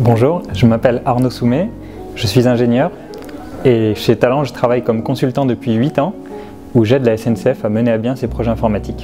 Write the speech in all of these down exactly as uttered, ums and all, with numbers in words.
Bonjour, je m'appelle Arnaud Soumet, je suis ingénieur et chez Talent je travaille comme consultant depuis huit ans où j'aide la S N C F à mener à bien ses projets informatiques.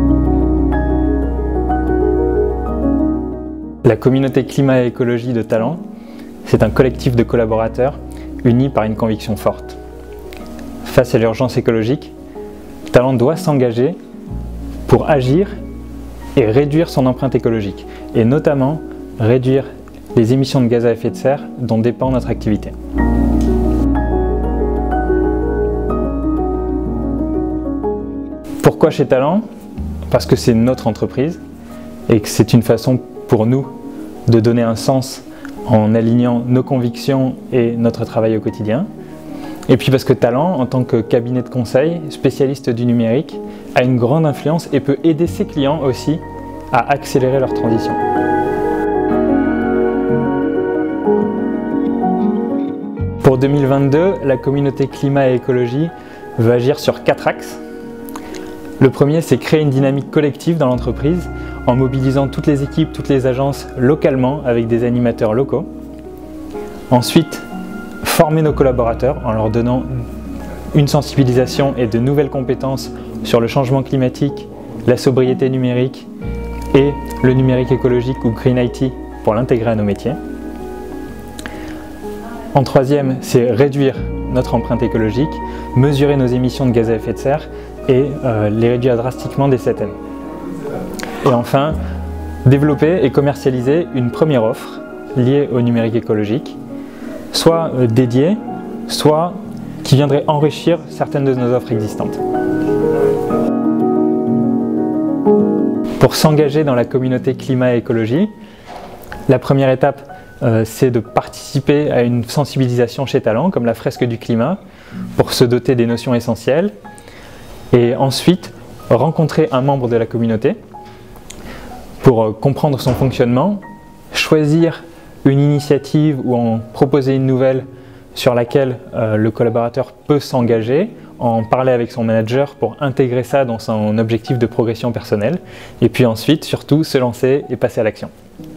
La communauté climat et écologie de Talent, c'est un collectif de collaborateurs unis par une conviction forte. Face à l'urgence écologique, Talent doit s'engager pour agir et réduire son empreinte écologique et notamment réduire les émissions de gaz à effet de serre dont dépend notre activité. Pourquoi chez Talent? Parce que c'est notre entreprise et que c'est une façon pour nous de donner un sens en alignant nos convictions et notre travail au quotidien. Et puis parce que Talent, en tant que cabinet de conseil, spécialiste du numérique, a une grande influence et peut aider ses clients aussi à accélérer leur transition. Pour deux mille vingt-deux, la communauté climat et écologie veut agir sur quatre axes. Le premier, c'est créer une dynamique collective dans l'entreprise en mobilisant toutes les équipes, toutes les agences localement avec des animateurs locaux. Ensuite, former nos collaborateurs en leur donnant une sensibilisation et de nouvelles compétences sur le changement climatique, la sobriété numérique et le numérique écologique ou Green I T pour l'intégrer à nos métiers. En troisième, c'est réduire notre empreinte écologique, mesurer nos émissions de gaz à effet de serre et euh, les réduire drastiquement dès cette année. Et enfin, développer et commercialiser une première offre liée au numérique écologique, soit euh, dédiée, soit qui viendrait enrichir certaines de nos offres existantes. Pour s'engager dans la communauté climat et écologie, la première étape, Euh, c'est de participer à une sensibilisation chez Talent, comme la fresque du climat, pour se doter des notions essentielles. Et ensuite, rencontrer un membre de la communauté pour euh, comprendre son fonctionnement, choisir une initiative ou en proposer une nouvelle sur laquelle euh, le collaborateur peut s'engager, en parler avec son manager pour intégrer ça dans son objectif de progression personnelle. Et puis ensuite, surtout, se lancer et passer à l'action.